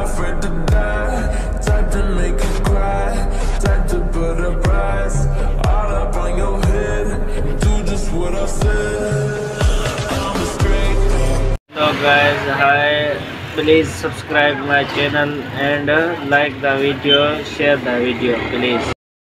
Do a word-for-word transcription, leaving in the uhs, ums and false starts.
not afraid to die, type to make you cry, type to put a price all up on your head. Do just what I said. I'm a straight. So guys, hi, please subscribe my channel and uh, like the video, share the video please.